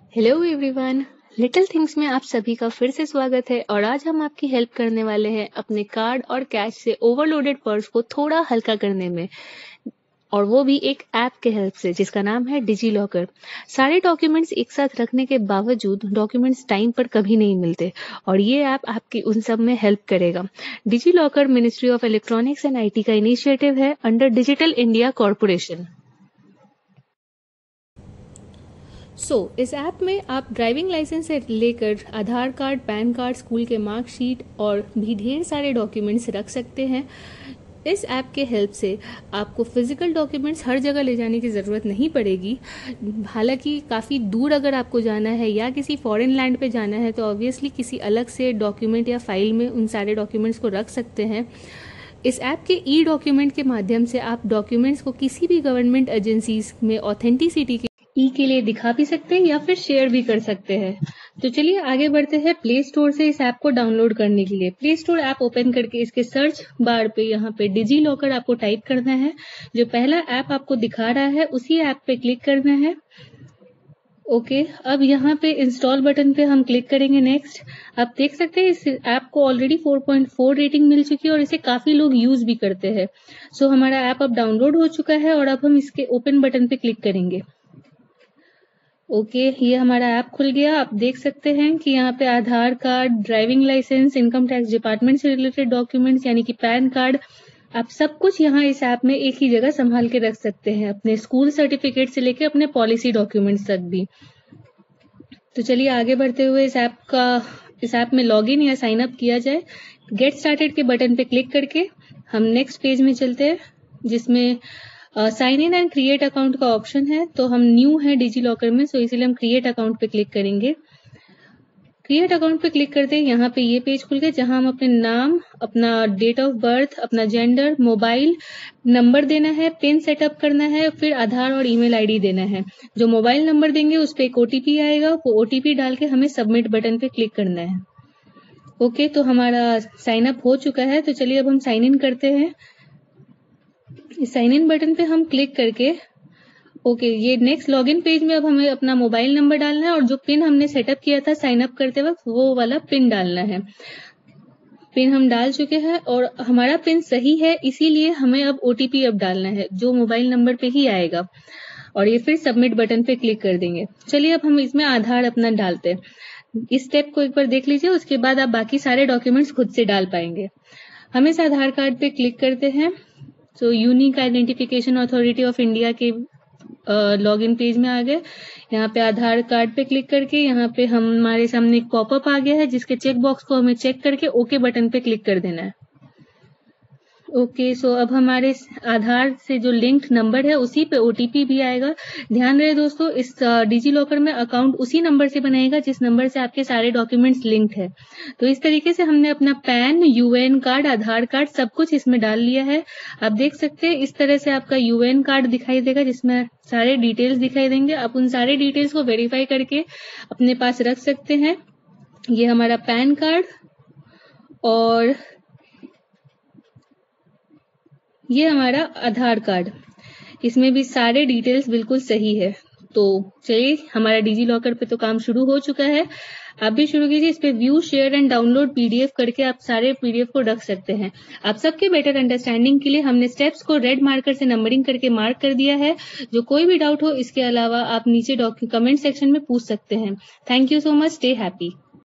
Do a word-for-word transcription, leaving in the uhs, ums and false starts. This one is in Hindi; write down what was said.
हेलो एवरीवन, लिटिल थिंग्स में आप सभी का फिर से स्वागत है। और आज हम आपकी हेल्प करने वाले हैं अपने कार्ड और कैश से ओवरलोडेड पर्स को थोड़ा हल्का करने में, और वो भी एक ऐप के हेल्प से जिसका नाम है डिजी लॉकर। सारे डॉक्यूमेंट्स एक साथ रखने के बावजूद डॉक्यूमेंट्स टाइम पर कभी नहीं मिलते, और ये ऐप आपकी उन सब में हेल्प करेगा। DigiLocker ministry of electronics and IT का इनिशिएटिव है under digital India corporation. So so, इस ऐप में आप ड्राइविंग लाइसेंस से लेकर Aadhaar card, PAN card, school के मार्कशीट और भी ढेर सारे डॉक्यूमेंट्स रख सकते हैं। इस ऐप के हेल्प से आपको फिजिकल डॉक्यूमेंट्स हर जगह ले जाने की ज़रूरत नहीं पड़ेगी। हालांकि काफ़ी दूर अगर आपको जाना है या किसी फॉरेन लैंड पे जाना है तो ऑब्वियसली किसी अलग से डॉक्यूमेंट या फाइल में उन सारे डॉक्यूमेंट्स को रख सकते हैं। इस ऐप के ई डॉक्यूमेंट के माध्यम से आप डॉक्यूमेंट्स को किसी भी गवर्नमेंट एजेंसीज में ऑथेंटिसिटी के ई के लिए दिखा भी सकते हैं या फिर शेयर भी कर सकते हैं। तो चलिए आगे बढ़ते हैं प्ले स्टोर से इस ऐप को डाउनलोड करने के लिए। प्ले स्टोर ऐप ओपन करके इसके सर्च बार पे यहाँ पे डिजी लॉकर आपको टाइप करना है। जो पहला ऐप आपको दिखा रहा है उसी ऐप पे क्लिक करना है। ओके okay, अब यहाँ पे इंस्टॉल बटन पे हम क्लिक करेंगे। नेक्स्ट आप देख सकते हैं इस ऐप को already four point four rating मिल चुकी है और इसे काफी लोग यूज भी करते हैं। सो so, हमारा ऐप अब डाउनलोड हो चुका है और अब हम इसके ओपन बटन पे क्लिक करेंगे। ओके okay, ये हमारा ऐप खुल गया। आप देख सकते हैं कि यहाँ पे Aadhaar card, driving licence, income tax department से रिलेटेड डॉक्यूमेंट्स यानी कि पैन कार्ड, आप सब कुछ यहाँ इस ऐप में एक ही जगह संभाल के रख सकते हैं, अपने स्कूल सर्टिफिकेट से लेके अपने पॉलिसी डॉक्यूमेंट्स तक भी। तो चलिए आगे बढ़ते हुए इस ऐप का इस ऐप में लॉगिन या साइन अप किया जाए। गेट स्टार्टेड के बटन पे क्लिक करके हम नेक्स्ट पेज में चलते हैं जिसमें sign in and create account का ऑप्शन है। तो हम न्यू है डिजी लॉकर में, सो इसीलिए हम क्रिएट अकाउंट पे क्लिक करेंगे। क्रिएट अकाउंट पे क्लिक करते हैं यहाँ पे ये पेज खुल गया जहां हम अपने नाम, अपना डेट ऑफ बर्थ, अपना जेंडर, मोबाइल नंबर देना है, पिन सेटअप करना है, फिर आधार और ईमेल आईडी देना है। जो मोबाइल नंबर देंगे उस पर एक ओटीपी आएगा, वो ओटीपी डाल के हमें सबमिट बटन पे क्लिक करना है। ओके, तो हमारा साइन अप हो चुका है। तो चलिए अब हम साइन इन करते हैं। इस साइन इन बटन पे हम क्लिक करके ओके okay, ये नेक्स्ट लॉगिन पेज में अब हमें अपना मोबाइल नंबर डालना है और जो पिन हमने सेटअप किया था साइन अप करते वक्त वो वाला पिन डालना है। पिन हम डाल चुके हैं और हमारा पिन सही है, इसीलिए हमें अब ओटीपी अब डालना है जो मोबाइल नंबर पे ही आएगा, और ये फिर सबमिट बटन पे क्लिक कर देंगे। चलिए अब हम इसमें आधार अपना डालते हैं। इस स्टेप को एक बार देख लीजिए, उसके बाद आप बाकी सारे डॉक्यूमेंट्स खुद से डाल पाएंगे। हम इस आधार कार्ड पे क्लिक करते हैं। तो unique identification authority of India के लॉगिन पेज में आ गए। यहाँ पे आधार कार्ड पे क्लिक करके यहाँ पे हम हमारे सामने एक पॉपअप आ गया है जिसके चेक बॉक्स को हमें चेक करके ओके बटन पे क्लिक कर देना है। ओके okay, सो so अब हमारे आधार से जो लिंक्ड नंबर है उसी पे ओटीपी भी आएगा। ध्यान रहे दोस्तों, इस डिजी लॉकर में अकाउंट उसी नंबर से बनाएगा जिस नंबर से आपके सारे डॉक्यूमेंट्स लिंक्ड है। तो इस तरीके से हमने अपना PAN, UAN card, Aadhaar card सब कुछ इसमें डाल लिया है। आप देख सकते हैं इस तरह से आपका यूएन कार्ड दिखाई देगा जिसमें सारे डिटेल्स दिखाई देंगे। आप उन सारे डिटेल्स को वेरीफाई करके अपने पास रख सकते हैं। ये हमारा पैन कार्ड और ये हमारा आधार कार्ड, इसमें भी सारे डिटेल्स बिल्कुल सही है। तो चलिए हमारा डिजी लॉकर पे तो काम शुरू हो चुका है, आप भी शुरू कीजिए। इस पे view, share and download PDF करके आप सारे पीडीएफ को रख सकते हैं। आप सबके बेटर अंडरस्टैंडिंग के लिए हमने स्टेप्स को रेड मार्कर से नंबरिंग करके मार्क कर दिया है। जो कोई भी डाउट हो इसके अलावा आप नीचे कमेंट सेक्शन में पूछ सकते हैं। Thank you so much, stay happy.